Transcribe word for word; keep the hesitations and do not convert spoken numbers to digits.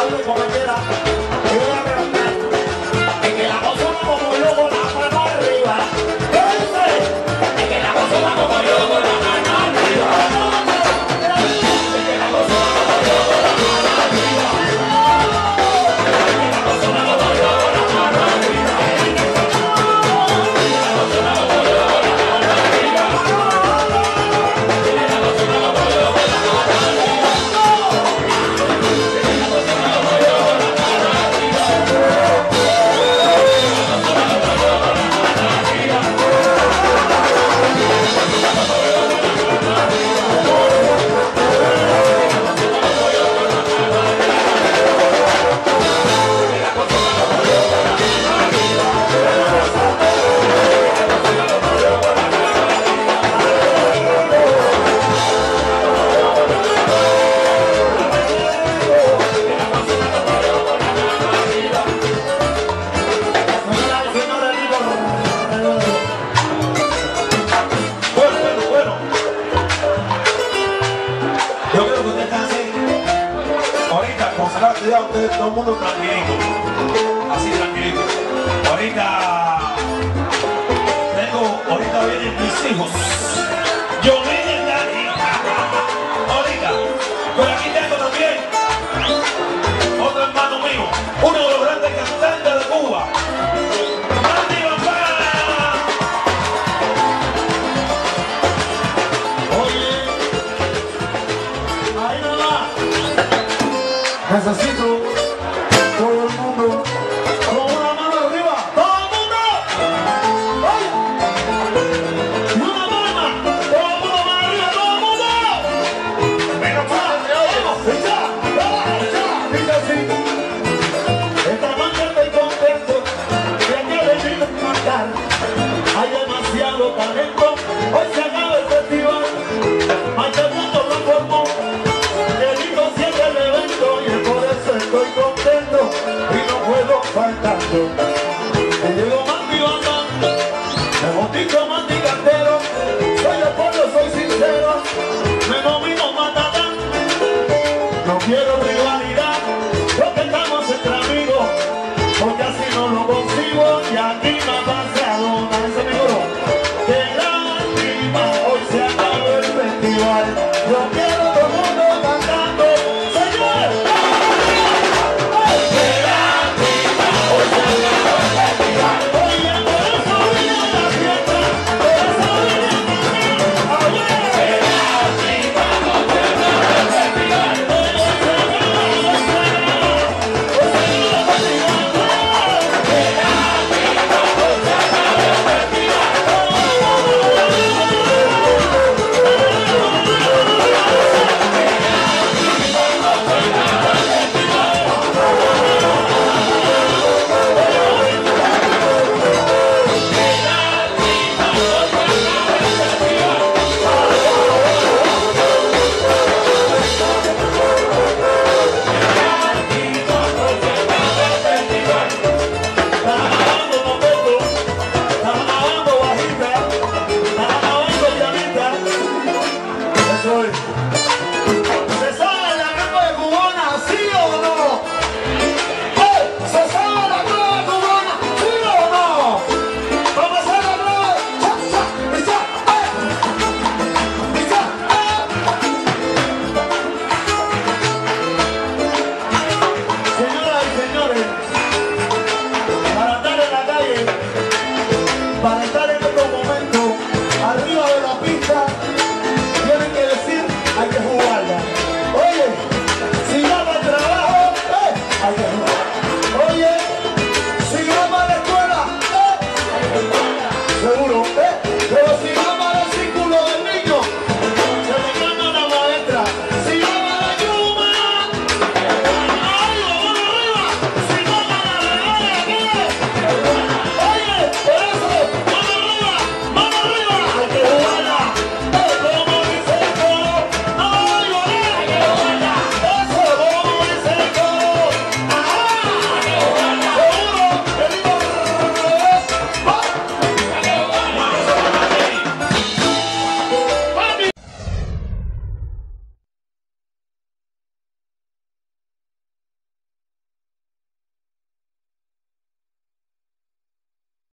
hable como quiera. Y voy a preguntar. Es que la cosa va como yo con la mano arriba. ¿Qué dice? Es que la cosa va como yo con la mano arriba. Es que la cosa va como yo con la mano arriba. Es que la cosa va como yo con la mano arriba. Ustedes, todo el mundo tranquilito, así tranquilito. Ahorita tengo, ahorita vienen mis hijos. Yo vine de aquí. Ahorita, pero aquí tengo también otro hermano mío, uno de los grandes cantantes de Cuba. ¡Andy Papá! Oye, ahí no va. Necesito todo el mundo con una mano arriba. ¡Todo el mundo! ¡Oye! Y una palma. ¡Todo el mundo mano arriba! ¡Todo el mundo! ¡Menos para! ¡Vamos! ¡Echa! ¡Vamos! ¡Echa! Dice así. Esta noche estoy contento de que he venido a cantar. Hay demasiado talento. Hoy se acaba el festival. Hay que el mundo lo formó. Estoy contento y no puedo faltando. Me llego más mi banda, me botico más mi cartero. Soy el pueblo, soy sincero, me nomino Matatán. No quiero rivalidad.